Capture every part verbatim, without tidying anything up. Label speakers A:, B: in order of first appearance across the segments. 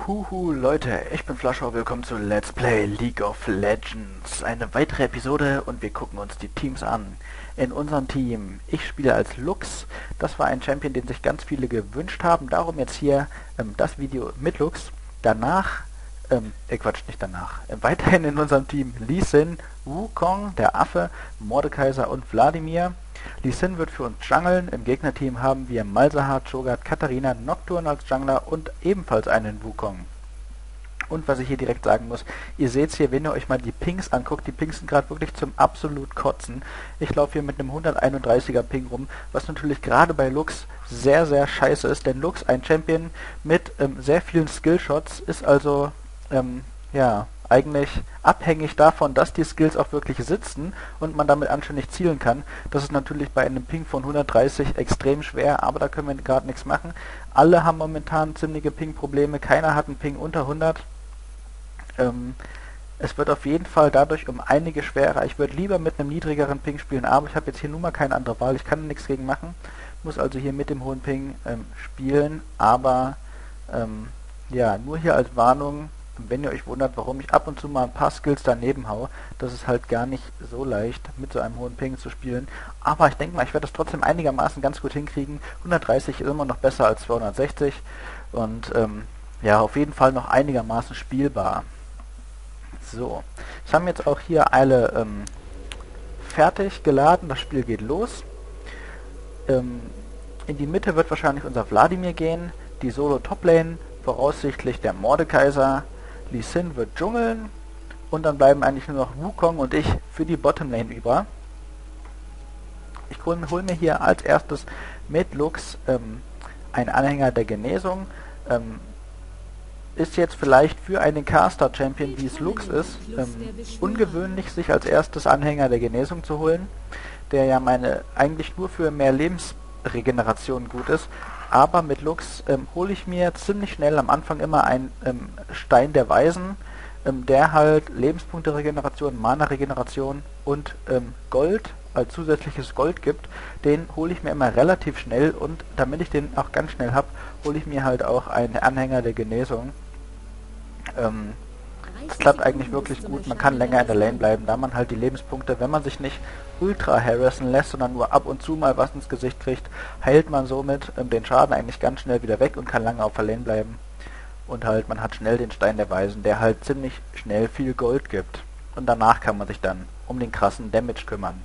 A: Huhu Leute, ich bin Flascher, willkommen zu Let's Play League of Legends. Eine weitere Episode und wir gucken uns die Teams an. In unserem Team, ich spiele als Lux, das war ein Champion, den sich ganz viele gewünscht haben, darum jetzt hier ähm, das Video mit Lux. Danach, ähm, äh Quatsch, nicht danach, äh, weiterhin in unserem Team Lee Sin, Wukong, der Affe, Mordekaiser und Wladimir. Lee Sin wird für uns jungeln, im Gegnerteam haben wir Malzahar, Cho'Gath, Katharina, Nocturne als Jungler und ebenfalls einen Wukong. Und was ich hier direkt sagen muss, ihr seht hier, wenn ihr euch mal die Pings anguckt, die Pings sind gerade wirklich zum absolut Kotzen. Ich laufe hier mit einem hunderteinunddreißiger Ping rum, was natürlich gerade bei Lux sehr, sehr scheiße ist, denn Lux, ein Champion mit ähm, sehr vielen Skillshots, ist also, ähm, ja, eigentlich abhängig davon, dass die Skills auch wirklich sitzen und man damit anständig zielen kann. Das ist natürlich bei einem Ping von hundertdreißig extrem schwer, aber da können wir gerade nichts machen. Alle haben momentan ziemliche Ping-Probleme, keiner hat einen Ping unter hundert. Ähm, es wird auf jeden Fall dadurch um einige schwerer. Ich würde lieber mit einem niedrigeren Ping spielen, aber ich habe jetzt hier nun mal keine andere Wahl. Ich kann nichts gegen machen, muss also hier mit dem hohen Ping ähm, spielen, aber ähm, ja, nur hier als Warnung, wenn ihr euch wundert, warum ich ab und zu mal ein paar Skills daneben hau, das ist halt gar nicht so leicht, mit so einem hohen Ping zu spielen. Aber ich denke mal, ich werde das trotzdem einigermaßen ganz gut hinkriegen. hundertdreißig ist immer noch besser als zweihundertsechzig und ähm, ja, auf jeden Fall noch einigermaßen spielbar. So, ich habe jetzt auch hier alle ähm, fertig geladen, das Spiel geht los. Ähm, in die Mitte wird wahrscheinlich unser Wladimir gehen, die Solo-Top-Lane, voraussichtlich der Mordekaiser. Lee Sin wird dschungeln und dann bleiben eigentlich nur noch Wukong und ich für die Bottomlane über. Ich hole hol mir hier als erstes mit Lux ähm, einen Anhänger der Genesung. Ähm, ist jetzt vielleicht für einen Caster-Champion, wie es Lux ist, ähm, ungewöhnlich, sich als erstes Anhänger der Genesung zu holen, der ja meine eigentlich nur für mehr Lebensregeneration gut ist. Aber mit Lux ähm, hole ich mir ziemlich schnell am Anfang immer einen ähm, Stein der Weisen, ähm, der halt Lebenspunkte-Regeneration, Mana-Regeneration und ähm, Gold als zusätzliches Gold gibt. Den hole ich mir immer relativ schnell und damit ich den auch ganz schnell habe, hole ich mir halt auch einen Anhänger der Genesung. Ähm, Das klappt eigentlich wirklich gut, man kann länger in der Lane bleiben, da man halt die Lebenspunkte, wenn man sich nicht ultra harassen lässt, sondern nur ab und zu mal was ins Gesicht kriegt, heilt man somit ähm, den Schaden eigentlich ganz schnell wieder weg und kann lange auf der Lane bleiben. Und halt, man hat schnell den Stein der Weisen, der halt ziemlich schnell viel Gold gibt. Und danach kann man sich dann um den krassen Damage kümmern.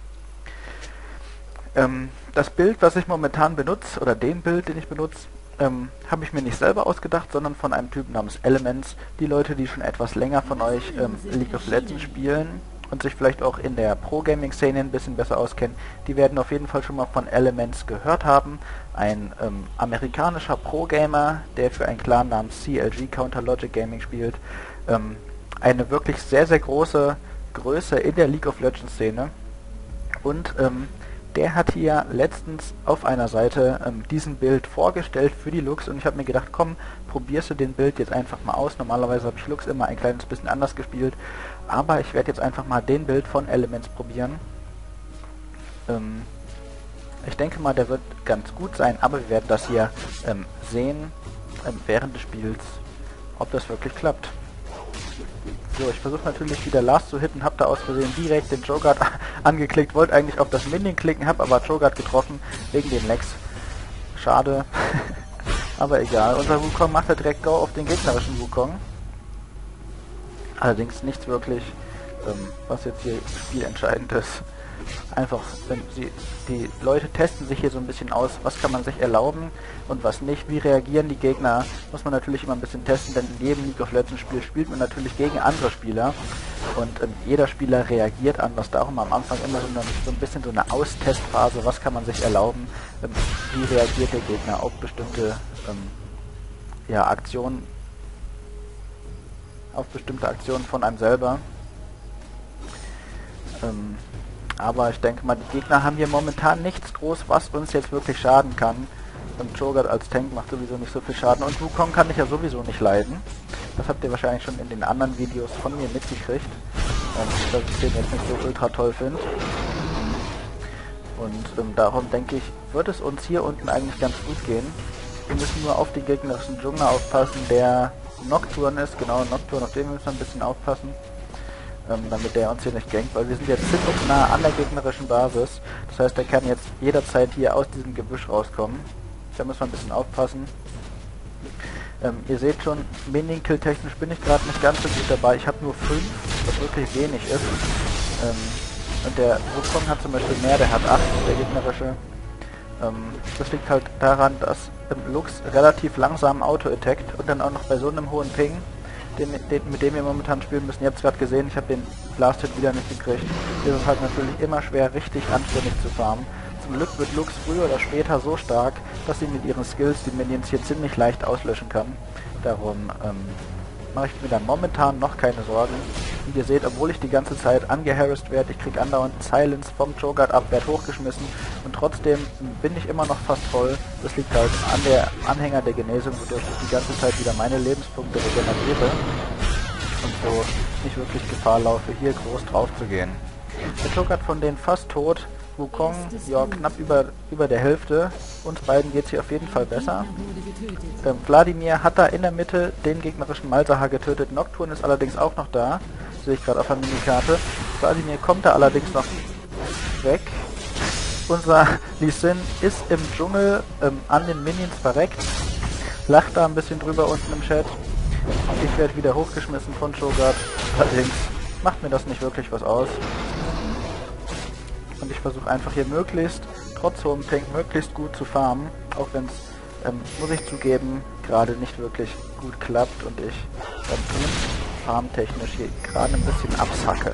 A: Ähm, das Bild, was ich momentan benutze, oder den Bild, den ich benutze, Ähm, habe ich mir nicht selber ausgedacht, sondern von einem Typen namens Elements. Die Leute, die schon etwas länger von euch ähm, League of Legends spielen und sich vielleicht auch in der Pro-Gaming-Szene ein bisschen besser auskennen, die werden auf jeden Fall schon mal von Elements gehört haben. Ein ähm, amerikanischer Pro-Gamer, der für einen Clan namens C L G Counter Logic Gaming spielt. Ähm, eine wirklich sehr, sehr große Größe in der League of Legends-Szene. Und ähm, der hat hier letztens auf einer Seite ähm, diesen Bild vorgestellt für die Lux und ich habe mir gedacht, komm, probierst du den Bild jetzt einfach mal aus. Normalerweise habe ich Lux immer ein kleines bisschen anders gespielt, aber ich werde jetzt einfach mal den Bild von Elements probieren. Ähm, ich denke mal, der wird ganz gut sein, aber wir werden das hier ähm, sehen ähm, während des Spiels, ob das wirklich klappt. So, ich versuche natürlich wieder Last zu hitten, habe da aus Versehen direkt den Cho'Gath angeklickt, wollte eigentlich auf das Minion klicken, habe aber Cho'Gath getroffen, wegen den Lags. Schade, aber egal. Unser Wukong macht ja direkt Go auf den gegnerischen Wukong. Allerdings nichts wirklich, ähm, was jetzt hier spielentscheidend ist. Einfach, wenn sie, die Leute testen sich hier so ein bisschen aus, was kann man sich erlauben und was nicht, wie reagieren die Gegner, muss man natürlich immer ein bisschen testen, denn in jedem League of Legends Spiel spielt man natürlich gegen andere Spieler und ähm, jeder Spieler reagiert anders, darum am Anfang immer so, eine, so ein bisschen so eine Austestphase, was kann man sich erlauben, ähm, wie reagiert der Gegner auf bestimmte ähm, ja, Aktionen, auf bestimmte Aktionen von einem selber. Ähm, Aber ich denke mal, die Gegner haben hier momentan nichts groß, was uns jetzt wirklich schaden kann. Und Cho'Gath als Tank macht sowieso nicht so viel Schaden. Und Wukong kann ich ja sowieso nicht leiden. Das habt ihr wahrscheinlich schon in den anderen Videos von mir mitgekriegt. Ähm, dass ich den jetzt nicht so ultra toll finde. Und ähm, darum denke ich, wird es uns hier unten eigentlich ganz gut gehen. Wir müssen nur auf den gegnerischen Dschungel aufpassen, der Nocturne ist, genau, Nocturne, auf den müssen wir ein bisschen aufpassen, ähm, damit der uns hier nicht gankt, weil wir sind jetzt ziemlich nah an der gegnerischen Basis. Das heißt, der kann jetzt jederzeit hier aus diesem Gebüsch rauskommen. Da müssen wir ein bisschen aufpassen. Ähm, ihr seht schon, Minion-Kill technisch bin ich gerade nicht ganz so gut dabei. Ich habe nur fünf, was wirklich wenig ist. Ähm, und der Wukong hat zum Beispiel mehr, der hat acht, der gegnerische. Ähm, das liegt halt daran, dass ähm, Lux relativ langsam auto-attackt und dann auch noch bei so einem hohen Ping, den, den, mit dem wir momentan spielen müssen. Ihr habt es gerade gesehen, ich habe den Blast-Hit wieder nicht gekriegt. Ist es halt natürlich immer schwer, richtig anständig zu farmen. Zum Glück wird Lux früher oder später so stark, dass sie mit ihren Skills die Minions hier ziemlich leicht auslöschen kann. Darum ähm, mache ich mir dann momentan noch keine Sorgen. Und ihr seht, obwohl ich die ganze Zeit angeharrasst werde, ich kriege andauernd Silence vom Cho'Gath ab, werde hochgeschmissen und trotzdem bin ich immer noch fast voll. Das liegt halt an der Anhänger der Genesung, wodurch ich die ganze Zeit wieder meine Lebenspunkte regeneriere und so nicht wirklich Gefahr laufe, hier groß drauf zu gehen. Der Cho'Gath von denen fast tot. Wukong, ja, knapp über, über der Hälfte. Uns beiden geht es hier auf jeden Fall besser. Ähm, Wladimir hat da in der Mitte den gegnerischen Malzahar getötet. Nocturne ist allerdings auch noch da. Sehe ich gerade auf der Minikarte. Wladimir kommt da allerdings noch weg. Unser Lee Sin ist im Dschungel ähm, an den Minions verreckt. Lacht da ein bisschen drüber unten im Chat. Ich werde wieder hochgeschmissen von Cho'Gath. Allerdings macht mir das nicht wirklich was aus. Und ich versuche einfach hier möglichst, trotz hohem Ping, möglichst gut zu farmen, auch wenn es, ähm, muss ich zugeben, gerade nicht wirklich gut klappt und ich ähm, farmtechnisch hier gerade ein bisschen absacke.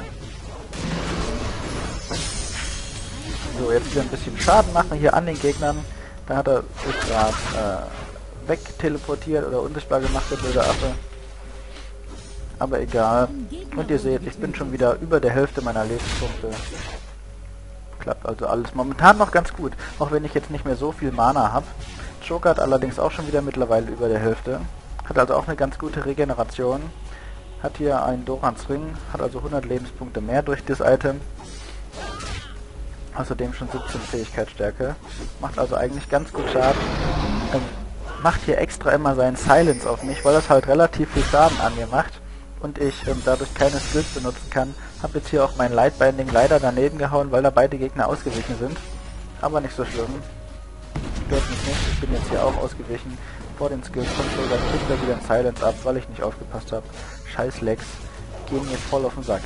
A: So, jetzt wieder ein bisschen Schaden machen hier an den Gegnern. Da hat er sich gerade äh, wegteleportiert oder unsichtbar gemacht, der blöde Affe. Aber egal. Und ihr seht, ich bin schon wieder über der Hälfte meiner Lebenspunkte. Klappt also alles momentan noch ganz gut, auch wenn ich jetzt nicht mehr so viel Mana habe. Cho'Gath allerdings auch schon wieder mittlerweile über der Hälfte. Hat also auch eine ganz gute Regeneration. Hat hier einen Dorans Ring, hat also hundert Lebenspunkte mehr durch das Item. Außerdem schon siebzehn Fähigkeitsstärke. Macht also eigentlich ganz gut Schaden. Ähm, macht hier extra immer seinen Silence auf mich, weil das halt relativ viel Schaden an mir macht. Und ich ähm, dadurch keine Skills benutzen kann. Habe jetzt hier auch mein Lightbinding leider daneben gehauen, weil da beide Gegner ausgewichen sind. Aber nicht so schlimm. Stört mich nicht. Ich bin jetzt hier auch ausgewichen. Vor den Skills von Cho'Gath kriegt er wieder ein Silence ab, weil ich nicht aufgepasst habe. Scheiß Lex. Gehen mir voll auf den Sack.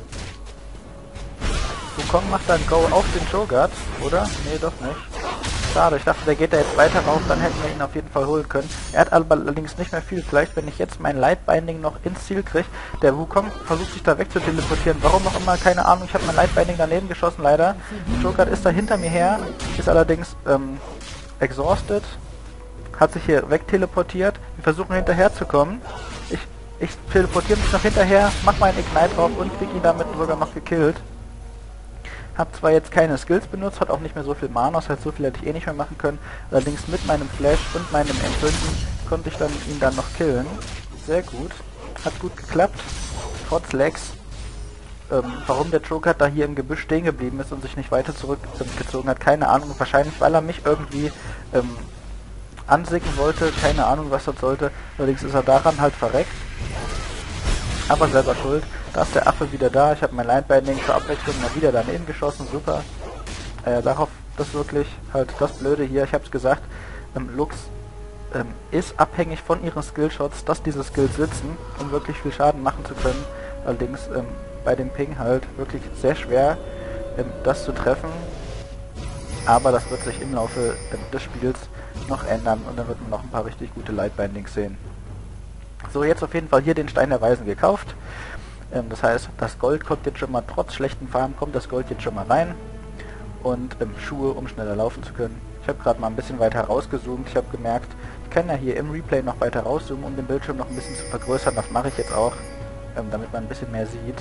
A: Wukong macht dann Go auf den Cho'Gath, oder? Nee, doch nicht. Schade, ich dachte, der geht da jetzt weiter rauf, dann hätten wir ihn auf jeden Fall holen können. Er hat allerdings nicht mehr viel. Vielleicht, wenn ich jetzt mein Lightbinding noch ins Ziel kriege. Der Wukong versucht sich da weg zu teleportieren. Warum auch immer, keine Ahnung. Ich habe mein Lightbinding daneben geschossen, leider. Cho'Gath ist da hinter mir her, ist allerdings ähm, exhausted. Hat sich hier wegteleportiert. Wir versuchen hinterher zu kommen. Ich, ich teleportiere mich noch hinterher, mach meinen Ignite drauf und krieg ihn damit sogar noch gekillt. Hab zwar jetzt keine Skills benutzt, hat auch nicht mehr so viel Mana, das heißt, so viel hätte ich eh nicht mehr machen können. Allerdings mit meinem Flash und meinem Entzünden konnte ich dann ihn dann noch killen. Sehr gut. Hat gut geklappt. Trotz Lags. Ähm, warum der Cho'Gath da hier im Gebüsch stehen geblieben ist und sich nicht weiter zurückgezogen hat, keine Ahnung. Wahrscheinlich, weil er mich irgendwie ähm, ansicken wollte. Keine Ahnung, was das sollte. Allerdings ist er daran halt verreckt. Aber selber schuld. Da ist der Affe wieder da. Ich habe mein Lightbinding zur Abwechslung mal wieder daneben geschossen. Super. Äh, darauf, das wirklich halt das Blöde hier. Ich habe es gesagt. Ähm, Lux ähm, ist abhängig von ihren Skillshots, dass diese Skills sitzen, um wirklich viel Schaden machen zu können. Allerdings ähm, bei dem Ping halt wirklich sehr schwer, ähm, das zu treffen. Aber das wird sich im Laufe ähm, des Spiels noch ändern und dann wird man noch ein paar richtig gute Lightbindings sehen. So, jetzt auf jeden Fall hier den Stein der Weisen gekauft. Ähm, das heißt, das Gold kommt jetzt schon mal, trotz schlechten Farben, kommt das Gold jetzt schon mal rein. Und ähm, Schuhe, um schneller laufen zu können. Ich habe gerade mal ein bisschen weiter rausgezoomt. Ich habe gemerkt, ich kann ja hier im Replay noch weiter rauszoomen, um den Bildschirm noch ein bisschen zu vergrößern. Das mache ich jetzt auch, ähm, damit man ein bisschen mehr sieht.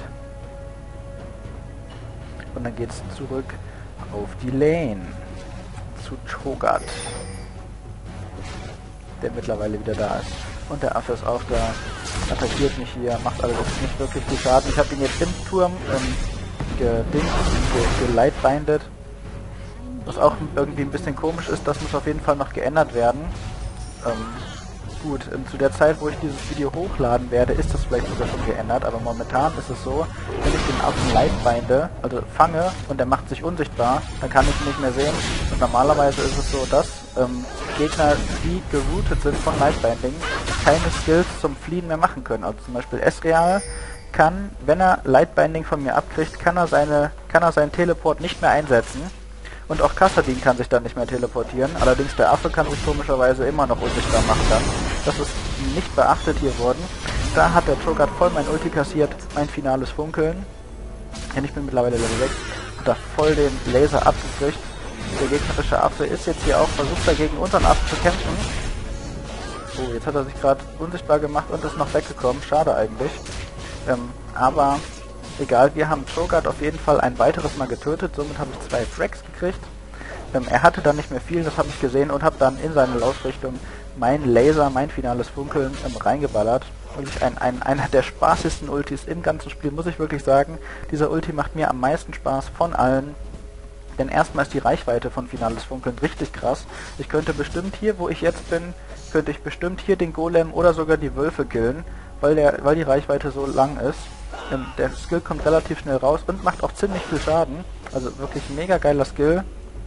A: Und dann geht es zurück auf die Lane. Zu Cho'Gath, der mittlerweile wieder da ist. Und der Affe ist auch da, attackiert mich hier, macht allerdings nicht wirklich viel Schaden. Ich habe ihn jetzt im Turm ähm, gedingt, ge gelightbindet. Was auch irgendwie ein bisschen komisch ist, das muss auf jeden Fall noch geändert werden. Ähm, gut, ähm, zu der Zeit, wo ich dieses Video hochladen werde, ist das vielleicht sogar schon geändert, aber momentan ist es so, wenn ich den Affen lightbinde, also fange und er macht sich unsichtbar, dann kann ich ihn nicht mehr sehen. Und normalerweise ist es so, dass ähm, Gegner, die geroutet sind von Lightbinding, keine Skills zum Fliehen mehr machen können. Also zum Beispiel Ezreal kann, wenn er Lightbinding von mir abkriegt, kann er seine, kann er seinen Teleport nicht mehr einsetzen. Und auch Kassadin kann sich dann nicht mehr teleportieren. Allerdings der Affe kann sich komischerweise immer noch unsichtbar machen dann. Das ist nicht beachtet hier worden. Da hat der Cho'Gath voll mein Ulti kassiert, mein finales Funkeln. Denn ich bin mittlerweile Level sechs. Hat da voll den Laser abgekriegt. Der gegnerische Affe ist jetzt hier auch versucht dagegen unseren Affen zu kämpfen. Oh, jetzt hat er sich gerade unsichtbar gemacht und ist noch weggekommen. Schade eigentlich. Ähm, aber... Egal, wir haben Cho'Gath auf jeden Fall ein weiteres Mal getötet, somit habe ich zwei Frags gekriegt. Ähm, er hatte dann nicht mehr viel, das habe ich gesehen und habe dann in seine Laufrichtung mein Laser, mein finales Funkeln ähm, reingeballert. Wirklich ein, ein, einer der spaßigsten Ultis im ganzen Spiel, muss ich wirklich sagen. Dieser Ulti macht mir am meisten Spaß von allen. Denn erstmal ist die Reichweite von finales Funkeln richtig krass. Ich könnte bestimmt hier, wo ich jetzt bin, könnte ich bestimmt hier den Golem oder sogar die Wölfe killen, weil, der, weil die Reichweite so lang ist. Ähm, der Skill kommt relativ schnell raus und macht auch ziemlich viel Schaden. Also wirklich ein mega geiler Skill,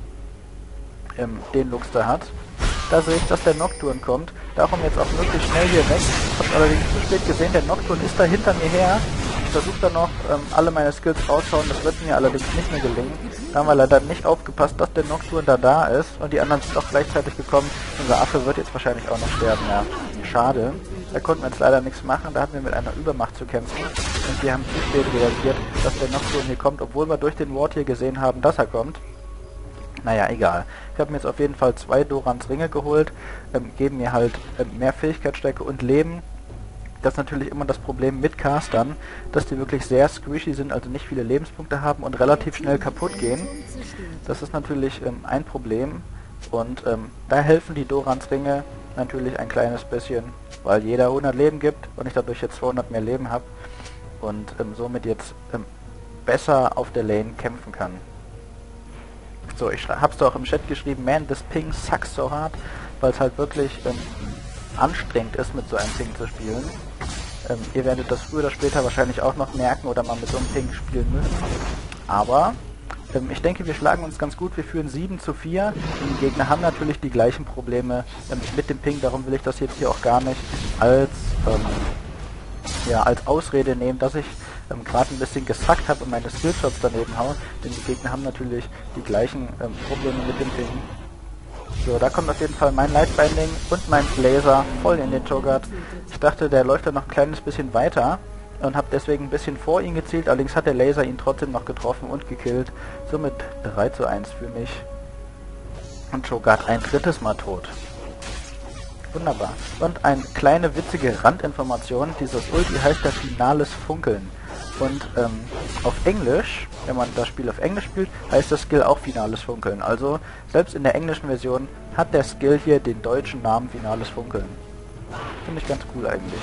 A: ähm, den Lux da hat. Da sehe ich, dass der Nocturne kommt. Darum jetzt auch wirklich schnell hier weg. Ich habe allerdings zu spät gesehen, der Nocturne ist da hinter mir her. Ich versuche dann noch ähm, alle meine Skills raushauen, das wird mir allerdings nicht mehr gelingen. Da haben wir leider nicht aufgepasst, dass der Nocturne da da ist und die anderen sind auch gleichzeitig gekommen. Unser Affe wird jetzt wahrscheinlich auch noch sterben, ja. Schade. Da konnten wir jetzt leider nichts machen, da hatten wir mit einer Übermacht zu kämpfen. Und wir haben zu spät reagiert, dass der Nocturne hier kommt, obwohl wir durch den Ward hier gesehen haben, dass er kommt. Naja, egal. Ich habe mir jetzt auf jeden Fall zwei Dorans Ringe geholt, ähm, geben mir halt ähm, mehr Fähigkeitsstärke und Leben. Das ist natürlich immer das Problem mit Castern, dass die wirklich sehr squishy sind, also nicht viele Lebenspunkte haben und relativ schnell kaputt gehen. Das ist natürlich ähm, ein Problem und ähm, da helfen die Dorans Ringe natürlich ein kleines bisschen, weil jeder hundert Leben gibt und ich dadurch jetzt zweihundert mehr Leben habe und ähm, somit jetzt ähm, besser auf der Lane kämpfen kann. So, ich hab's doch im Chat geschrieben, man, this ping sucks so hard, weil es halt wirklich ähm, anstrengend ist, mit so einem Ping zu spielen. Ähm, ihr werdet das früher oder später wahrscheinlich auch noch merken oder mal mit so einem Ping spielen müssen. Aber ähm, ich denke, wir schlagen uns ganz gut. Wir führen sieben zu vier. Die Gegner haben natürlich die gleichen Probleme ähm, mit dem Ping. Darum will ich das jetzt hier auch gar nicht als, ähm, ja, als Ausrede nehmen, dass ich ähm, gerade ein bisschen gesackt habe und meine Skillshots daneben haue. Denn die Gegner haben natürlich die gleichen ähm, Probleme mit dem Ping. So, da kommt auf jeden Fall mein Lightbinding und mein Laser voll in den Cho'Gath. Ich dachte, der läuft dann noch ein kleines bisschen weiter und habe deswegen ein bisschen vor ihn gezielt. Allerdings hat der Laser ihn trotzdem noch getroffen und gekillt. Somit drei zu eins für mich. Und Cho'Gath ein drittes Mal tot. Wunderbar. Und eine kleine witzige Randinformation. Dieses Ulti heißt der finales Funkeln. Und ähm, auf Englisch, wenn man das Spiel auf Englisch spielt, heißt das Skill auch finales Funkeln. Also selbst in der englischen Version hat der Skill hier den deutschen Namen finales Funkeln. Finde ich ganz cool eigentlich.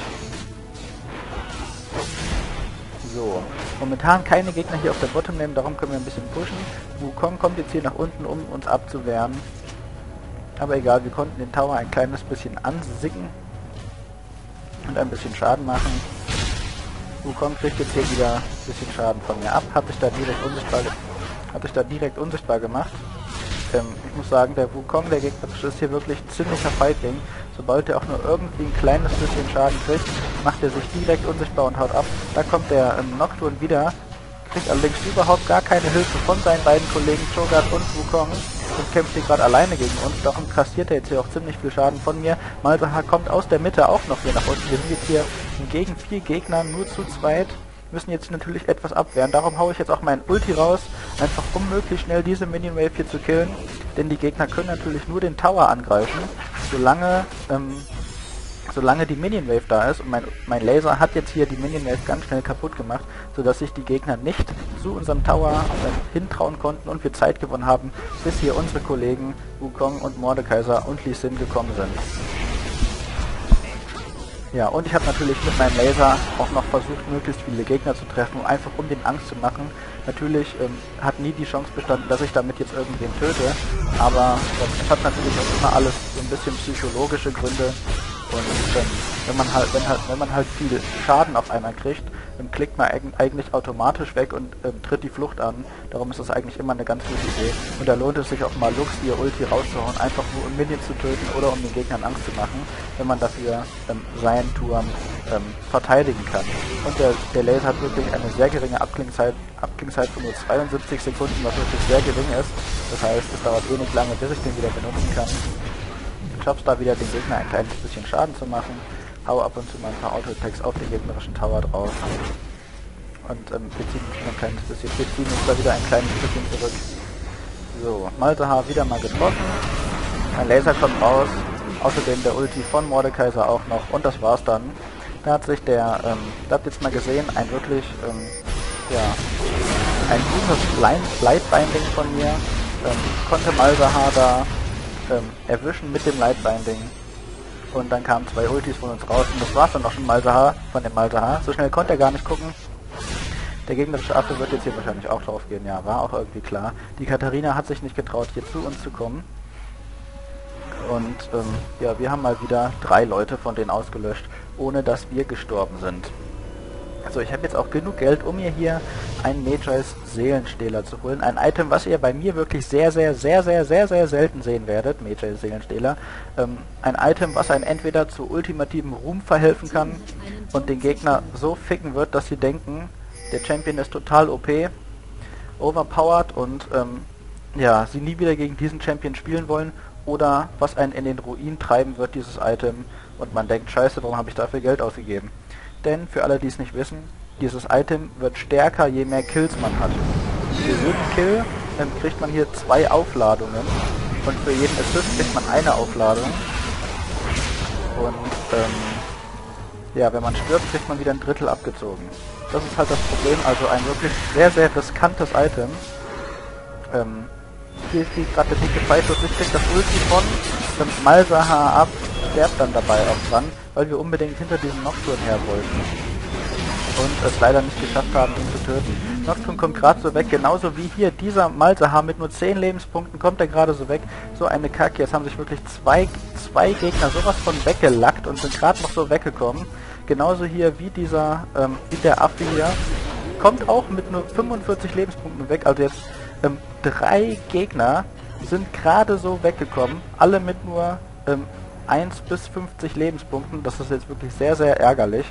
A: So, momentan keine Gegner hier auf der Bottom Lane, darum können wir ein bisschen pushen. Wukong kommt jetzt hier nach unten, um uns abzuwehren. Aber egal, wir konnten den Tower ein kleines bisschen ansicken und ein bisschen Schaden machen. Wukong kriegt jetzt hier wieder ein bisschen Schaden von mir ab, hat sich da direkt unsichtbar, hat sich da direkt unsichtbar gemacht. Ähm, ich muss sagen, der Wukong, der gegnerische, ist hier wirklich ein ziemlicher Feigling. Sobald er auch nur irgendwie ein kleines bisschen Schaden kriegt, macht er sich direkt unsichtbar und haut ab. Da kommt der ähm, Nocturne wieder, kriegt allerdings überhaupt gar keine Hilfe von seinen beiden Kollegen Cho'Gath und Wukong und kämpft hier gerade alleine gegen uns. Darum kassiert er jetzt hier auch ziemlich viel Schaden von mir. Malzahar kommt aus der Mitte auch noch hier nach unten. Wir sind jetzt hier gegen vier Gegner nur zu zweit. Müssen jetzt natürlich etwas abwehren. Darum haue ich jetzt auch meinen Ulti raus, einfach um möglichst schnell diese Minion Wave hier zu killen. Denn die Gegner können natürlich nur den Tower angreifen, solange ähm, solange die Minion Wave da ist. Und mein, mein Laser hat jetzt hier die Minion Wave ganz schnell kaputt gemacht, sodass sich die Gegner nicht zu unserem Tower äh, hintrauen konnten und wir Zeit gewonnen haben, bis hier unsere Kollegen Wukong und Mordekaiser und Lee Sin gekommen sind. Ja, und ich habe natürlich mit meinem Laser auch noch versucht, möglichst viele Gegner zu treffen, einfach um den Angst zu machen. Natürlich ähm, hat nie die Chance bestanden, dass ich damit jetzt irgendwen töte, aber ähm, es hat natürlich auch immer alles so ein bisschen psychologische Gründe Und ähm, wenn man halt, wenn halt, wenn man halt viel Schaden auf einmal kriegt, dann klickt man eigentlich automatisch weg und ähm, tritt die Flucht an. Darum ist das eigentlich immer eine ganz gute Idee. Und da lohnt es sich auch mal Lux ihr Ulti rauszuhauen, einfach nur um Minions zu töten oder um den Gegnern Angst zu machen, wenn man dafür ähm, seinen Turm ähm, verteidigen kann. Und der, der Laser hat wirklich eine sehr geringe Abklingzeit, Abklingzeit von nur zweiundsiebzig Sekunden, was wirklich sehr gering ist. Das heißt, es dauert eh nicht lange, bis ich den wieder benutzen kann. Ich schaff's da wieder, den Gegner ein kleines bisschen Schaden zu machen. Hau ab und zu mal ein paar Auto-Attacks auf den gegnerischen Tower drauf. Und ähm, wir ziehen uns ein kleines bisschen, wir ziehen uns da wieder ein kleines bisschen zurück. So, Malzahar wieder mal getroffen. Ein Laser kommt raus. Außerdem der Ulti von Mordekaiser auch noch. Und das war's dann. Da hat sich der, ähm, da habt ihr jetzt mal gesehen, ein wirklich, ähm, ja, ein gutes Lightbinding von mir. Ähm, konnte Malzahar da ähm, erwischen mit dem Lightbinding. Und dann kamen zwei Ultis von uns raus und das war's dann auch schon Malzahar, von dem Malzahar. So schnell konnte er gar nicht gucken. Der gegnerische Affe wird jetzt hier wahrscheinlich auch drauf gehen, ja, war auch irgendwie klar. Die Katharina hat sich nicht getraut, hier zu uns zu kommen. Und ähm, ja, wir haben mal wieder drei Leute von denen ausgelöscht, ohne dass wir gestorben sind. Also ich habe jetzt auch genug Geld, um mir hier einen Mage's Seelenstehler zu holen. Ein Item, was ihr bei mir wirklich sehr, sehr, sehr, sehr, sehr, sehr selten sehen werdet. Mage's Seelenstehler. Ähm, ein Item, was einen entweder zu ultimativen Ruhm verhelfen kann und den Gegner so ficken wird, dass sie denken, der Champion ist total O P, overpowered und ähm, ja, sie nie wieder gegen diesen Champion spielen wollen. Oder was einen in den Ruin treiben wird, dieses Item. Und man denkt, scheiße, warum habe ich dafür Geld ausgegeben? Denn, für alle, die es nicht wissen, dieses Item wird stärker, je mehr Kills man hat. Für jeden Kill ähm, kriegt man hier zwei Aufladungen und für jeden Assist kriegt man eine Aufladung. Und ähm, ja, wenn man stirbt, kriegt man wieder ein Drittel abgezogen. Das ist halt das Problem, also ein wirklich sehr, sehr riskantes Item. Ähm, hier ist gerade der dicke Pfeifschuss, ich krieg das Ulti von ähm, Malzahar ab, sterbt dann dabei auch dran, weil wir unbedingt hinter diesem Nocturne her wollten. Und es leider nicht geschafft haben, ihn zu töten. Nocturne kommt gerade so weg, genauso wie hier dieser Malzahar mit nur zehn Lebenspunkten kommt er gerade so weg. So eine Kacke, jetzt haben sich wirklich zwei, zwei Gegner sowas von weggelackt und sind gerade noch so weggekommen. Genauso hier wie dieser, ähm, wie der Affe hier, kommt auch mit nur fünfundvierzig Lebenspunkten weg, also jetzt ähm, drei Gegner sind gerade so weggekommen, alle mit nur ähm, eins bis fünfzig Lebenspunkten, das ist jetzt wirklich sehr, sehr ärgerlich.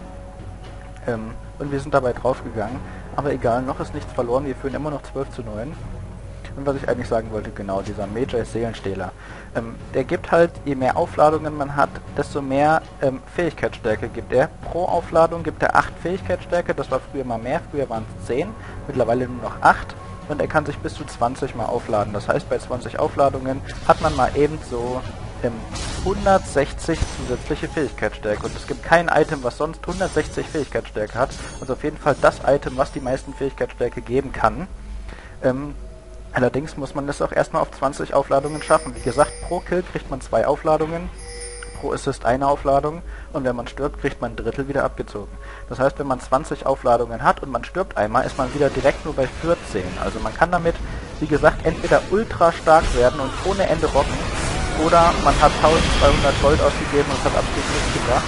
A: Ähm, und wir sind dabei draufgegangen, aber egal, noch ist nichts verloren, wir führen immer noch zwölf zu neun. Und was ich eigentlich sagen wollte, genau, dieser Mage's Seelenstehler, ähm, der gibt halt, je mehr Aufladungen man hat, desto mehr ähm, Fähigkeitsstärke gibt er. Pro Aufladung gibt er acht Fähigkeitsstärke, das war früher mal mehr, früher waren es zehn, mittlerweile nur noch acht. Und er kann sich bis zu zwanzig mal aufladen. Das heißt, bei zwanzig Aufladungen hat man mal eben so ähm, hundertsechzig zusätzliche Fähigkeitsstärke. Und es gibt kein Item, was sonst hundertsechzig Fähigkeitsstärke hat. Also auf jeden Fall das Item, was die meisten Fähigkeitsstärke geben kann. Ähm, allerdings muss man das auch erstmal auf zwanzig Aufladungen schaffen. Wie gesagt, pro Kill kriegt man zwei Aufladungen. Pro Assist eine Aufladung und wenn man stirbt, kriegt man ein Drittel wieder abgezogen. Das heißt, wenn man zwanzig Aufladungen hat und man stirbt einmal, ist man wieder direkt nur bei vierzehn. Also man kann damit, wie gesagt, entweder ultra stark werden und ohne Ende rocken, oder man hat eintausendzweihundert Gold ausgegeben und es hat absolut nichts gebracht.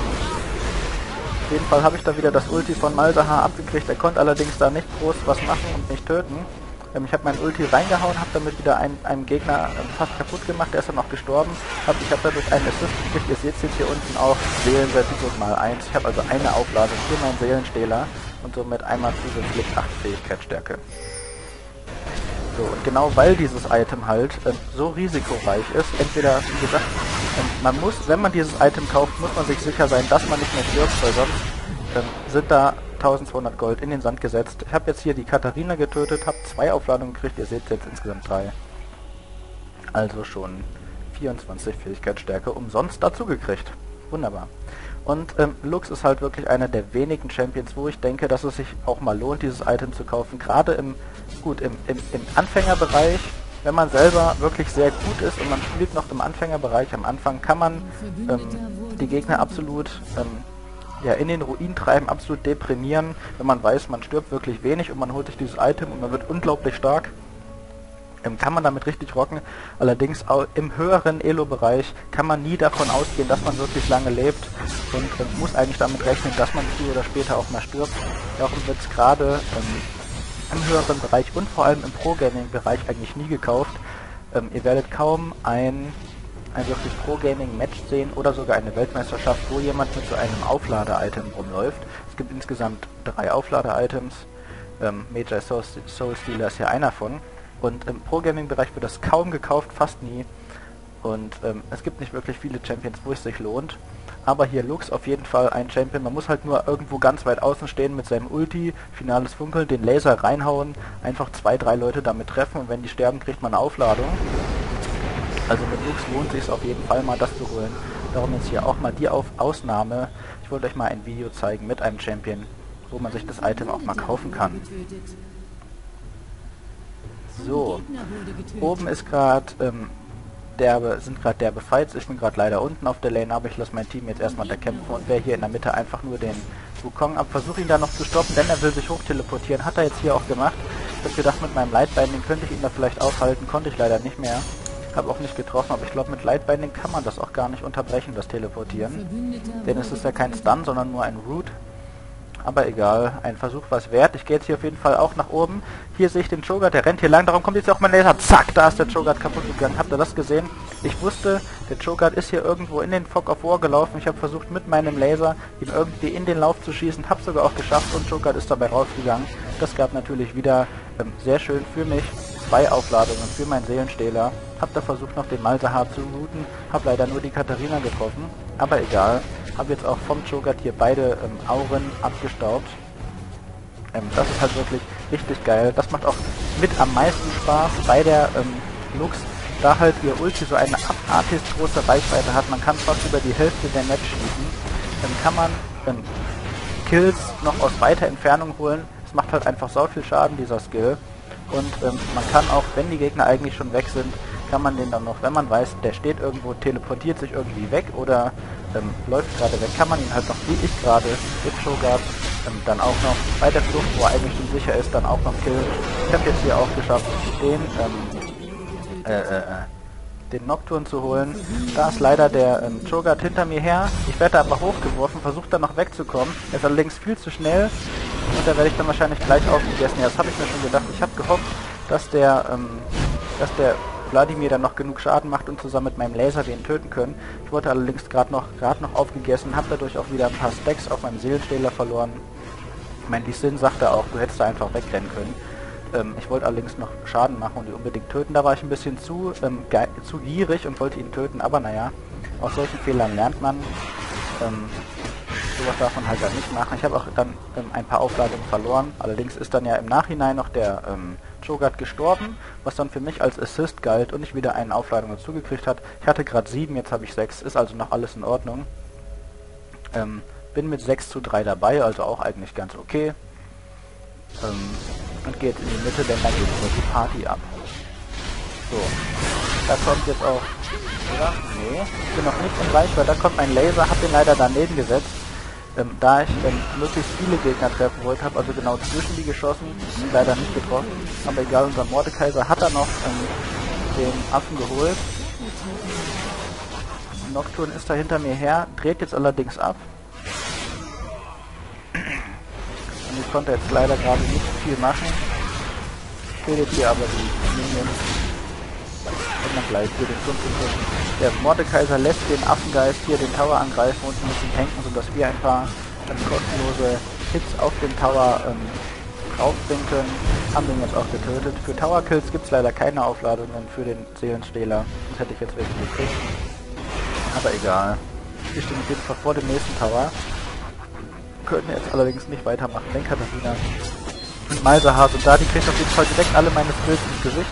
A: Auf jeden Fall habe ich da wieder das Ulti von Malzahar abgekriegt, er konnte allerdings da nicht groß was machen und mich töten. Ich habe mein Ulti reingehauen, habe damit wieder einen, einen Gegner fast kaputt gemacht, der ist dann auch gestorben. Hab, ich habe dadurch einen Assist gekriegt, ihr seht jetzt hier unten auch Seelenvertikus mal eins. Ich habe also eine Aufladung für meinen Seelenstehler und somit einmal zusätzlich acht Fähigkeitsstärke. So, und genau weil dieses Item halt äh, so risikoreich ist, entweder, wie gesagt, äh, man muss, wenn man dieses Item kauft, muss man sich sicher sein, dass man nicht mehr stirbt, weil sonst äh, sind da eintausendzweihundert Gold in den Sand gesetzt. Ich habe jetzt hier die Katharina getötet, habe zwei Aufladungen gekriegt, ihr seht jetzt insgesamt drei. Also schon vierundzwanzig Fähigkeitsstärke umsonst dazu gekriegt. Wunderbar. Und ähm, Lux ist halt wirklich einer der wenigen Champions, wo ich denke, dass es sich auch mal lohnt, dieses Item zu kaufen. Gerade im, gut, im, im, im Anfängerbereich, wenn man selber wirklich sehr gut ist und man spielt noch im Anfängerbereich am Anfang, kann man ähm, die Gegner absolut ähm, ja, in den Ruin treiben, absolut deprimieren, wenn man weiß, man stirbt wirklich wenig und man holt sich dieses Item und man wird unglaublich stark. ähm, kann man damit richtig rocken. Allerdings auch im höheren Elo-Bereich kann man nie davon ausgehen, dass man wirklich lange lebt und ähm, muss eigentlich damit rechnen, dass man früher oder später auch mal stirbt. Darum wird es gerade ähm, im höheren Bereich und vor allem im Pro-Gaming-Bereich eigentlich nie gekauft. Ähm, ihr werdet kaum ein, ein wirklich Pro-Gaming-Match sehen oder sogar eine Weltmeisterschaft, wo jemand mit so einem Auflade-Item rumläuft. Es gibt insgesamt drei Auflade-Items. Ähm, Major Soul, Soul Stealer ist ja einer von. Und im Pro-Gaming-Bereich wird das kaum gekauft, fast nie. Und ähm, es gibt nicht wirklich viele Champions, wo es sich lohnt. Aber hier Lux auf jeden Fall ein Champion. Man muss halt nur irgendwo ganz weit außen stehen mit seinem Ulti, finales Funkeln, den Laser reinhauen, einfach zwei, drei Leute damit treffen und wenn die sterben, kriegt man eine Aufladung. Also mit Lux lohnt sich es auf jeden Fall mal, das zu holen. Darum jetzt hier auch mal die auf Ausnahme. Ich wollte euch mal ein Video zeigen mit einem Champion, wo man sich das Item auch mal kaufen kann. So, oben ist gerade ähm, derbe, sind gerade derbe Fights. Ich bin gerade leider unten auf der Lane, aber ich lasse mein Team jetzt erstmal da kämpfen und wehre hier in der Mitte einfach nur den Wukong ab. Versuche ihn da noch zu stoppen, denn er will sich hochteleportieren. Hat er jetzt hier auch gemacht. Ich habe gedacht, mit meinem Lightbinding könnte ich ihn da vielleicht aufhalten. Konnte ich leider nicht mehr. Habe auch nicht getroffen, aber ich glaube, mit Lightbinding kann man das auch gar nicht unterbrechen, das Teleportieren. Denn es ist ja kein Stun, sondern nur ein Root. Aber egal, ein Versuch war es wert. Ich gehe jetzt hier auf jeden Fall auch nach oben. Hier sehe ich den Cho'Gath, der rennt hier lang. Darum kommt jetzt auch mein Laser. Zack, da ist der Cho'Gath kaputt gegangen. Habt ihr das gesehen? Ich wusste, der Cho'Gath ist hier irgendwo in den Fog of War gelaufen. Ich habe versucht, mit meinem Laser ihn irgendwie in den Lauf zu schießen. Habe sogar auch geschafft und Cho'Gath ist dabei rausgegangen. Das gab natürlich wieder ähm, sehr schön für mich zwei Aufladungen für meinen Seelenstähler. Hab da versucht, noch den Malzahar zu routen. Hab leider nur die Katharina getroffen. Aber egal. Habe jetzt auch vom Cho'Gath hier beide ähm, Auren abgestaubt. Ähm, das ist halt wirklich richtig geil. Das macht auch mit am meisten Spaß bei der ähm, Lux, da halt ihr Ulti so eine abartig große Reichweite hat. Man kann fast über die Hälfte der Match schießen. Dann kann man ähm, Kills noch aus weiter Entfernung holen. Es macht halt einfach so viel Schaden, dieser Skill. Und ähm, man kann auch, wenn die Gegner eigentlich schon weg sind, kann man den dann noch, wenn man weiß, der steht irgendwo, teleportiert sich irgendwie weg oder ähm, läuft gerade weg, kann man ihn halt noch, wie ich gerade mit Cho'Gath, ähm, dann auch noch bei der Flucht, wo er eigentlich schon sicher ist, dann auch noch killen. Ich habe jetzt hier auch geschafft, den, ähm, äh, äh, den Nocturne zu holen. Da ist leider der ähm, Cho'Gath hinter mir her. Ich werde aber hochgeworfen, versuche dann noch wegzukommen. Er ist allerdings viel zu schnell und da werde ich dann wahrscheinlich gleich aufgegessen. Ja, das habe ich mir schon gedacht. Ich habe gehofft, dass der, ähm, dass der Vladimir dann noch genug Schaden macht und zusammen mit meinem Laser den töten können. Ich wurde allerdings gerade noch, gerade noch aufgegessen, habe dadurch auch wieder ein paar Stacks auf meinem Seelenstähler verloren. Ich meine, die Sin sagte auch, du hättest da einfach wegrennen können. Ähm, ich wollte allerdings noch Schaden machen und ihn unbedingt töten. Da war ich ein bisschen zu, ähm, zu gierig und wollte ihn töten, aber naja, aus solchen Fehlern lernt man. Ähm, sowas darf man halt dann nicht machen. Ich habe auch dann ähm, ein paar Aufladungen verloren. Allerdings ist dann ja im Nachhinein noch der ähm, Cho'Gath gestorben, was dann für mich als Assist galt und ich wieder eine Aufladung dazu gekriegt hat. Ich hatte gerade sieben, jetzt habe ich sechs, ist also noch alles in Ordnung. Ähm, bin mit sechs zu drei dabei, also auch eigentlich ganz okay. Ähm, und gehe jetzt in die Mitte, denn da geht über die Party ab. So, da kommt jetzt auch... Oder? Nee, ich bin noch nicht in Reichweite, da kommt mein Laser, hab den leider daneben gesetzt. Ähm, da ich ähm, möglichst viele Gegner treffen wollte, habe also genau zwischen die geschossen, leider nicht getroffen, aber egal, unser Mordekaiser hat er noch ähm, den Affen geholt. Nocturne ist da hinter mir her, dreht jetzt allerdings ab. Und ich konnte jetzt leider gerade nicht viel machen. Fehlt hier aber die Minions. Und dann gleich hier den fünften. Der Mordekaiser lässt den Affengeist hier den Tower angreifen und ein bisschen tanken, sodass wir ein paar ähm, kostenlose Hits auf den Tower ähm, draufbringen können. Haben den jetzt auch getötet. Für Tower Kills gibt es leider keine Aufladungen für den Seelenstähler. Das hätte ich jetzt wirklich gekriegt. Aber egal. Wir stehen auf jeden Fall vor dem nächsten Tower. Können jetzt allerdings nicht weitermachen, denn Katharina und Malzahar sind da. Die kriegt auf jeden Fall direkt alle meine Skills ins Gesicht.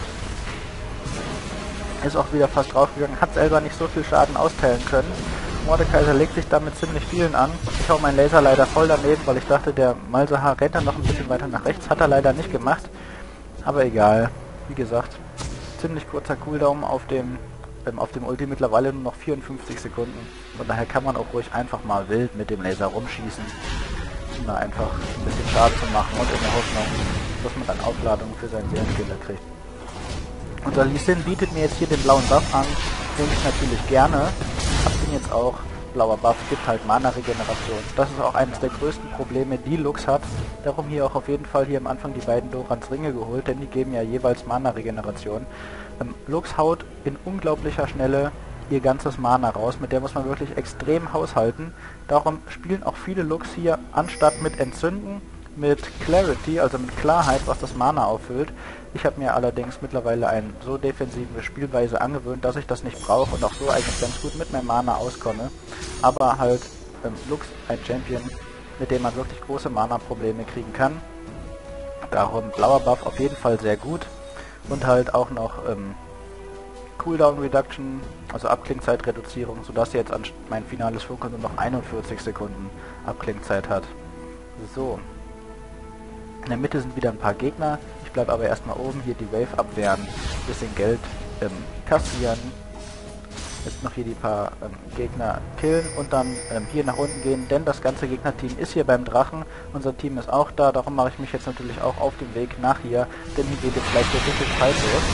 A: Ist auch wieder fast draufgegangen, hat selber nicht so viel Schaden austeilen können. Mordekaiser legt sich damit ziemlich vielen an. Ich hau meinen Laser leider voll daneben, weil ich dachte, der Malzahar rennt dann noch ein bisschen weiter nach rechts. Hat er leider nicht gemacht. Aber egal. Wie gesagt, ziemlich kurzer Cooldown auf dem, ähm, auf dem Ulti. Mittlerweile nur noch vierundfünfzig Sekunden. Von daher kann man auch ruhig einfach mal wild mit dem Laser rumschießen. Um da einfach ein bisschen Schaden zu machen und in der Hoffnung, dass man dann Aufladungen für seinen Seelenstähler kriegt. Unser Lee Sin bietet mir jetzt hier den blauen Buff an, den ich natürlich gerne. Hab den jetzt auch. Blauer Buff gibt halt Mana-Regeneration. Das ist auch eines der größten Probleme, die Lux hat. Darum hier auch auf jeden Fall hier am Anfang die beiden Dorans Ringe geholt, denn die geben ja jeweils Mana-Regeneration. Ähm, Lux haut in unglaublicher Schnelle ihr ganzes Mana raus, mit der muss man wirklich extrem haushalten. Darum spielen auch viele Lux hier anstatt mit Entzünden, mit Clarity, also mit Klarheit, was das Mana auffüllt. Ich habe mir allerdings mittlerweile eine so defensive Spielweise angewöhnt, dass ich das nicht brauche und auch so eigentlich ganz gut mit meinem Mana auskomme. Aber halt ähm, Lux ein Champion, mit dem man wirklich große Mana-Probleme kriegen kann. Darum blauer Buff auf jeden Fall sehr gut. Und halt auch noch ähm, Cooldown Reduction, also Abklingzeitreduzierung, sodass jetzt an mein finales Funkeln nur noch einundvierzig Sekunden Abklingzeit hat. So. In der Mitte sind wieder ein paar Gegner. Ich bleibe aber erstmal oben, hier die Wave abwehren, bisschen Geld ähm, kassieren. Jetzt noch hier die paar ähm, Gegner killen und dann ähm, hier nach unten gehen, denn das ganze Gegnerteam ist hier beim Drachen. Unser Team ist auch da, darum mache ich mich jetzt natürlich auch auf den Weg nach hier, denn hier geht jetzt gleich der dicke Fight los.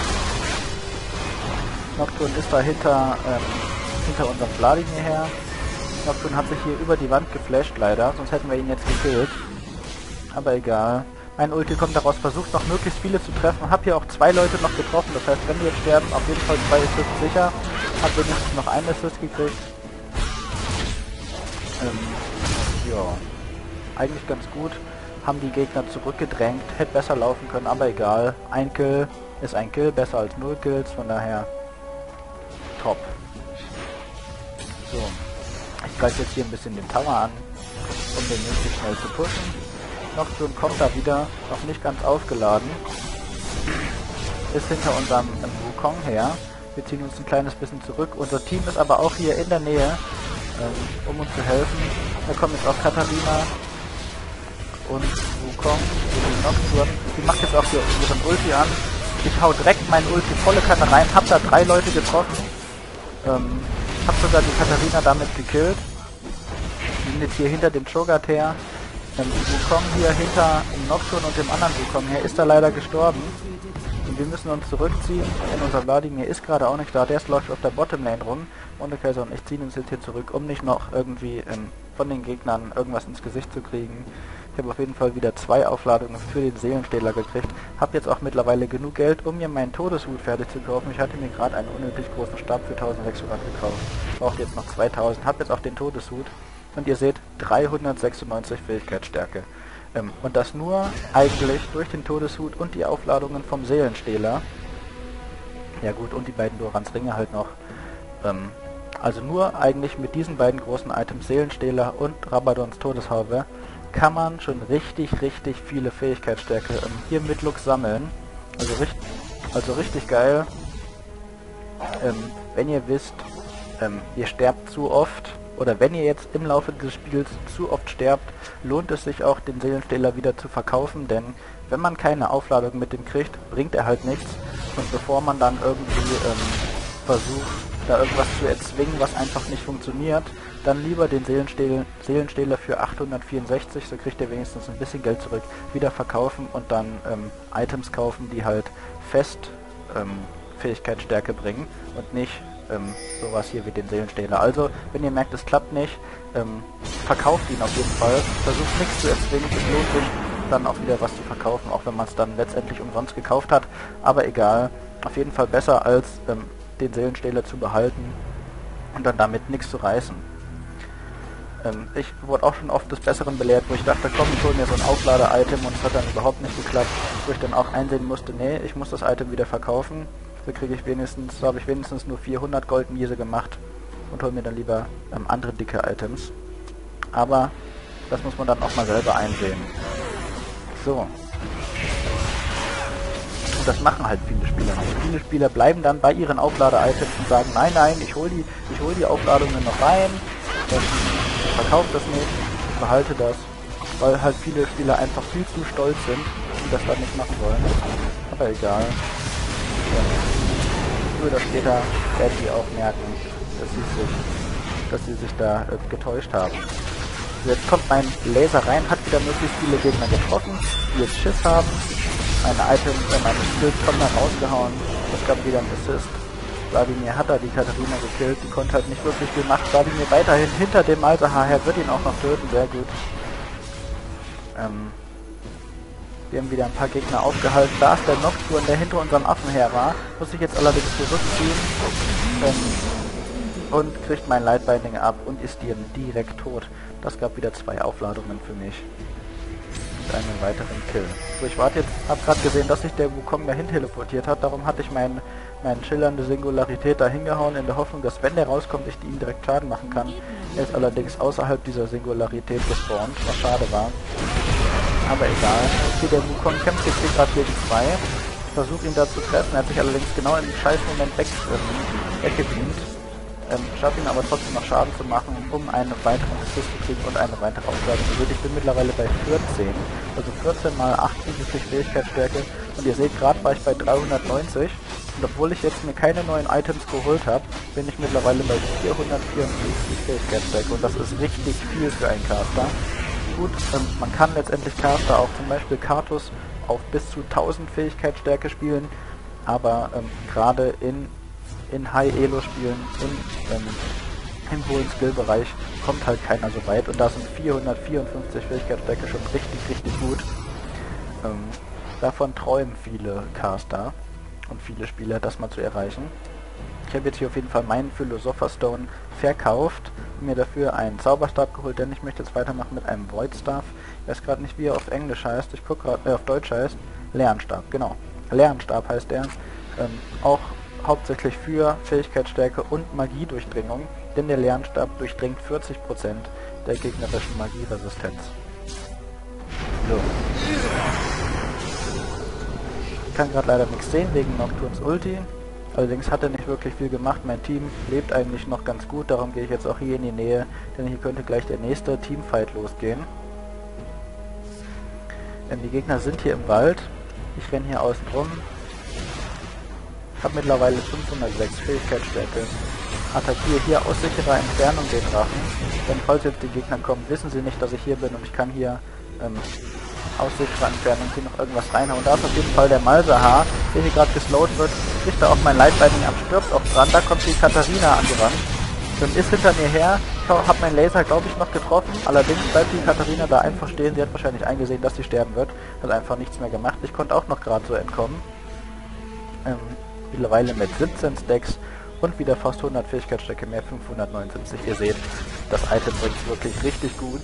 A: Nocturne ist da hinter, ähm, hinter unserem Vladimir her. Nocturne hat sich hier über die Wand geflasht leider, sonst hätten wir ihn jetzt gekillt. Aber egal. Mein Ulti kommt daraus, versucht noch möglichst viele zu treffen. Hab hier auch zwei Leute noch getroffen, das heißt, wenn die jetzt sterben, auf jeden Fall zwei Assists sicher. Hab wenigstens noch einen Assist gekriegt. Ähm, ja. Eigentlich ganz gut. Haben die Gegner zurückgedrängt. Hätte besser laufen können, aber egal. Ein Kill ist ein Kill, besser als null Kills, von daher top. So. Ich greife jetzt hier ein bisschen den Tower an, um den möglichst schnell zu pushen. Nocturne kommt da wieder, noch nicht ganz aufgeladen. Ist hinter unserem ähm, Wukong her. Wir ziehen uns ein kleines bisschen zurück. Unser Team ist aber auch hier in der Nähe, ähm, um uns zu helfen. Da kommt jetzt auch Katharina und Wukong, die Nocturne. Die macht jetzt auch hier ihren Ulti an. Ich hau direkt meinen Ulti volle Kanne rein, hab da drei Leute getroffen. Ähm, hab sogar die Katharina damit gekillt. Die sind jetzt hier hinter dem Cho'Gath her. Ähm, Wukong hier hinter dem Nocturne und dem anderen Wukong her ist da leider gestorben. Und wir müssen uns zurückziehen, denn unser Vladimir ist gerade auch nicht da. Der läuft auf der Bottomlane rum. Mordekaiser und ich ziehen uns jetzt hier zurück, um nicht noch irgendwie ähm, von den Gegnern irgendwas ins Gesicht zu kriegen. Ich habe auf jeden Fall wieder zwei Aufladungen für den Seelenstähler gekriegt. Habe jetzt auch mittlerweile genug Geld, um mir meinen Todeshut fertig zu kaufen. Ich hatte mir gerade einen unnötig großen Stab für eintausendsechshundert gekauft. Brauchte jetzt noch zweitausend. Habe jetzt auch den Todeshut. Und ihr seht, dreihundertsechsundneunzig Fähigkeitsstärke. Ähm, und das nur eigentlich durch den Todeshut und die Aufladungen vom Seelenstähler. Ja gut, und die beiden Dorans Ringe halt noch. Ähm, also nur eigentlich mit diesen beiden großen Items, Seelenstähler und Rabadons Todeshaube, kann man schon richtig, richtig viele Fähigkeitsstärke ähm, hier mit Lux sammeln. Also, richt also richtig geil. Ähm, wenn ihr wisst, ähm, ihr sterbt zu oft, oder wenn ihr jetzt im Laufe des Spiels zu oft sterbt, lohnt es sich auch, den Seelenstähler wieder zu verkaufen, denn wenn man keine Aufladung mit dem kriegt, bringt er halt nichts. Und bevor man dann irgendwie ähm, versucht, da irgendwas zu erzwingen, was einfach nicht funktioniert, dann lieber den Seelenstähler, Seelenstähler für achthundertvierundsechzig, so kriegt ihr wenigstens ein bisschen Geld zurück, wieder verkaufen und dann ähm, Items kaufen, die halt fest ähm, Fähigkeitsstärke bringen und nicht ähm, sowas hier wie den Seelenstähler. Also, wenn ihr merkt, es klappt nicht, ähm, verkauft ihn auf jeden Fall, versucht nichts zu erzwingen, es lohnt sich dann auch wieder was zu verkaufen, auch wenn man es dann letztendlich umsonst gekauft hat, aber egal, auf jeden Fall besser als ähm, den Seelenstähler zu behalten und dann damit nichts zu reißen. Ähm, ich wurde auch schon oft des Besseren belehrt, wo ich dachte, komm, ich hol mir so ein Auflader-Item und es hat dann überhaupt nicht geklappt, wo ich dann auch einsehen musste, nee, ich muss das Item wieder verkaufen. So kriege ich wenigstens, so habe ich wenigstens nur vierhundert Goldmiese gemacht und hol mir dann lieber ähm, andere dicke Items. Aber das muss man dann auch mal selber einsehen. So. Und das machen halt viele Spieler nicht. Viele Spieler bleiben dann bei ihren Auflader-Items und sagen, nein, nein, ich hol die, ich hol die Aufladungen noch rein, ich verkaufe das nicht, ich behalte das, weil halt viele Spieler einfach viel zu stolz sind und das dann nicht machen wollen. Aber egal. Ja. Früher oder später werden die auch merken, dass sie sich, dass sie sich da äh, getäuscht haben. Jetzt kommt mein Laser rein, hat wieder möglichst viele Gegner getroffen, die jetzt Schiss haben. Meine Items, äh, meine Skills kommen dann rausgehauen. Es gab wieder einen Assist. Vladimir hat da die Katharina gekillt, die konnte halt nicht wirklich viel machen. Vladimir weiterhin hinter dem Malzahar her, wird ihn auch noch töten, sehr gut. Ähm, wir haben wieder ein paar Gegner aufgehalten. Da ist der Nocturne, der hinter unserem Affen her war. Muss ich jetzt allerdings zurückziehen. Ähm, und kriegt mein Lightbinding ab und ist direkt tot. Das gab wieder zwei Aufladungen für mich. Und einen weiteren Kill. So, ich warte jetzt, hab gerade gesehen, dass sich der Wukong dahin teleportiert hat. Darum hatte ich meinen meine schillernde Singularität da hingehauen, in der Hoffnung, dass wenn der rauskommt, ich ihm direkt Schaden machen kann. Er ist allerdings außerhalb dieser Singularität gespawnt, was schade war. Aber egal. Okay, der Wukong kämpft jetzt hier gerade gegen zwei. Ich versuche ihn da zu treffen, er hat sich allerdings genau im scheiß Moment weg, äh, weggebeamt. Ähm, schaffe ihn aber trotzdem noch Schaden zu machen, um einen weiteren Assist zu kriegen und eine weitere Aufladung. Ich bin mittlerweile bei vierzehn, also vierzehn mal achtundsiebzig Fähigkeitsstärke. Und ihr seht, gerade war ich bei dreihundertneunzig. Und obwohl ich jetzt mir keine neuen Items geholt habe, bin ich mittlerweile bei vierhundertvierundfünfzig Fähigkeitsstärke. Und das ist richtig viel für einen Caster. Gut, ähm, man kann letztendlich Caster auch zum Beispiel Karthus auf bis zu tausend Fähigkeitsstärke spielen. Aber ähm, gerade in in High-Elo-Spielen, in, ähm, im hohen Skill-Bereich kommt halt keiner so weit und da sind vierhundertvierundfünfzig Fähigkeitsstärke schon richtig, richtig gut. Ähm, davon träumen viele Caster und viele Spieler, das mal zu erreichen. Ich habe jetzt hier auf jeden Fall meinen Philosopher Stone verkauft, mir dafür einen Zauberstab geholt, denn ich möchte jetzt weitermachen mit einem Void Staff. Ich weiß gerade nicht, wie er auf Englisch heißt, ich gucke gerade, äh, auf Deutsch heißt, Lernstab, genau. Lernstab heißt er. Ähm, auch hauptsächlich für Fähigkeitsstärke und Magiedurchdringung, denn der Lernstab durchdringt vierzig Prozent der gegnerischen Magieresistenz. So. Ich kann gerade leider nichts sehen wegen Nocturnes Ulti, allerdings hat er nicht wirklich viel gemacht. Mein Team lebt eigentlich noch ganz gut, darum gehe ich jetzt auch hier in die Nähe, denn hier könnte gleich der nächste Teamfight losgehen. Denn die Gegner sind hier im Wald, ich renne hier außen rum. Ich habe mittlerweile fünfhundertsechs Fähigkeitsstärke. Attackiere hier aus sicherer Entfernung den Drachen. Denn falls jetzt die Gegner kommen, wissen sie nicht, dass ich hier bin und ich kann hier ähm, aus sicherer Entfernung hier noch irgendwas reinhauen. Da ist auf jeden Fall der Malzahar, der hier gerade geslowt wird. Kriegt er auch mein Lightbinding ab, stirbt auch dran. Da kommt die Katharina angerannt. Dann ist hinter mir her. Ich habe meinen Laser, glaube ich, noch getroffen. Allerdings bleibt die Katharina da einfach stehen. Sie hat wahrscheinlich eingesehen, dass sie sterben wird. Hat einfach nichts mehr gemacht. Ich konnte auch noch gerade so entkommen. Ähm, mittlerweile mit siebzehn Stacks und wieder fast hundert Fähigkeitsstärke mehr, fünfhundertneunundsiebzig. Ihr seht, das Item bringt wirklich richtig gut.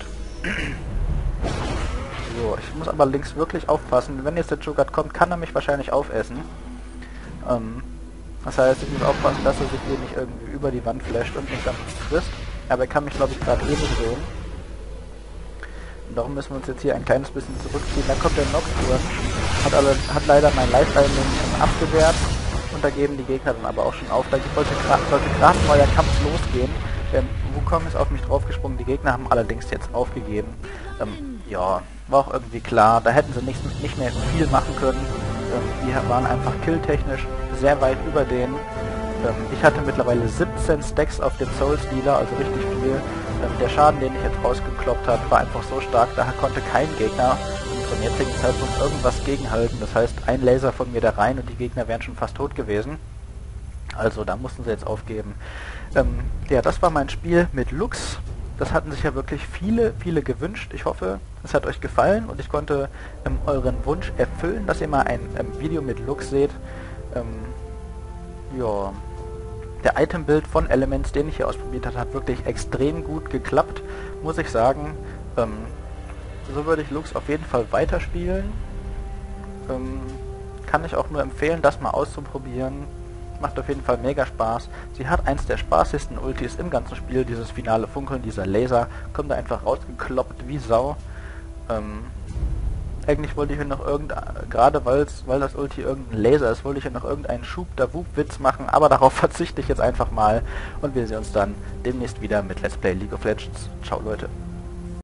A: So, ich muss aber links wirklich aufpassen. Wenn jetzt der Cho'Gath kommt, kann er mich wahrscheinlich aufessen. Ähm, das heißt, ich muss aufpassen, dass er sich hier nicht irgendwie über die Wand flasht und mich dann frisst. Aber er kann mich, glaube ich, gerade eh nicht sehen. Und darum müssen wir uns jetzt hier ein kleines bisschen zurückziehen. Dann kommt der Nocturne, hat, alle, hat leider mein Life-Binding abgewehrt. Und da geben die Gegner dann aber auch schon auf. Da sollte gerade ein neuer Kampf losgehen. Denn Wukong ist auf mich draufgesprungen. Die Gegner haben allerdings jetzt aufgegeben. Ähm, ja, war auch irgendwie klar. Da hätten sie nicht, nicht mehr viel machen können. Ähm, die waren einfach killtechnisch sehr weit über denen. Ähm, ich hatte mittlerweile siebzehn Stacks auf dem Soul Stealer, also richtig viel. Ähm, der Schaden, den ich jetzt rausgekloppt habe, war einfach so stark. Da konnte kein Gegner zum jetzigen Zeitpunkt irgendwas gegenhalten. Das heißt, ein Laser von mir da rein und die Gegner wären schon fast tot gewesen. Also da mussten sie jetzt aufgeben. Ähm, ja, das war mein Spiel mit Lux. Das hatten sich ja wirklich viele, viele gewünscht. Ich hoffe, es hat euch gefallen und ich konnte ähm, euren Wunsch erfüllen, dass ihr mal ein ähm, Video mit Lux seht. Ähm, ja, der Item-Build von Elements, den ich hier ausprobiert habe, hat wirklich extrem gut geklappt, muss ich sagen. Ähm, So würde ich Lux auf jeden Fall weiterspielen. Ähm, kann ich auch nur empfehlen, das mal auszuprobieren. Macht auf jeden Fall mega Spaß. Sie hat eins der spaßigsten Ultis im ganzen Spiel, dieses finale Funkeln, dieser Laser. Kommt da einfach rausgekloppt wie Sau. Ähm, eigentlich wollte ich hier noch irgendein, gerade weil das Ulti irgendein Laser ist, wollte ich hier noch irgendeinen Schub-da-Wup-Witz machen, aber darauf verzichte ich jetzt einfach mal. Und wir sehen uns dann demnächst wieder mit Let's Play League of Legends. Ciao Leute.